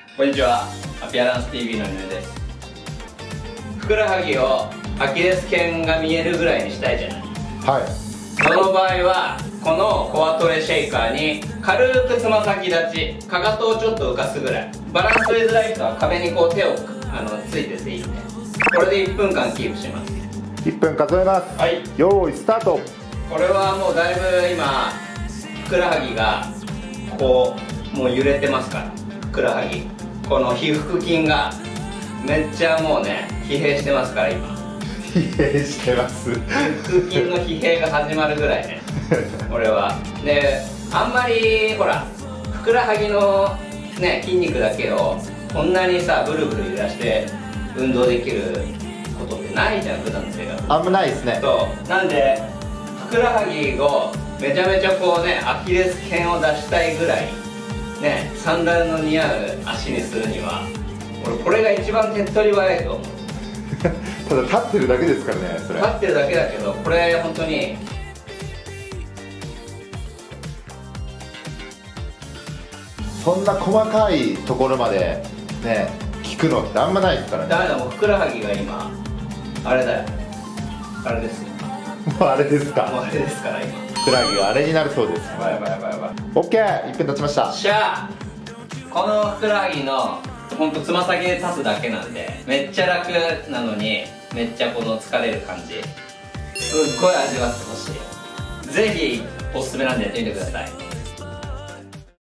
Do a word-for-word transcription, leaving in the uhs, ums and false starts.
こんにちは、アピアランス ティーブイ の犬です。ふくらはぎをアキレス腱が見えるぐらいにしたいじゃない。 はい。 その場合はこのコアトレシェイカーに軽くつま先立ち、かかとをちょっと浮かすぐらい。バランス取りづらい人は壁にこう手をあのついてていいんで、これでいっぷんかんキープします。 いっぷん数えます。 はい、 用意スタート。 これはもうだいぶ今ふくらはぎがこうもう揺れてますから。ふくらはぎ、この皮腹筋がめっちゃもうね疲弊してますから今。 疲弊してます。 皮腹筋の疲弊が始まるぐらいね俺は。であんまりほらふくらはぎのね筋肉だけをこんなにさブルブル揺らして運動できることってないじゃん、普段の生活。 あんまないですね。 そうなんでふくらはぎをめちゃめちゃこうねアキレス腱を出したいぐらいね、サンダルの似合う足にするには俺これが一番手っ取り早いと思うただ立ってるだけですからね、それ。 立ってるだけだけど、これ本当にそんな細かいところまでね効くのってあんまないですからね。 ダメだ、もうふくらはぎが今あれだよ、あれですよ。 もうあれですもうか。 あれですから今。 ふくらはぎがあれになるそうです。 やばいやばいやばいやばい。 オッケー、いっぷん経ちました。 しゃあ、このふくらはぎのほんとつま先で立つだけなんでめっちゃ楽なのにめっちゃこの疲れる感じすっごい味わってほしい。ぜひおすすめなんでやってみてください。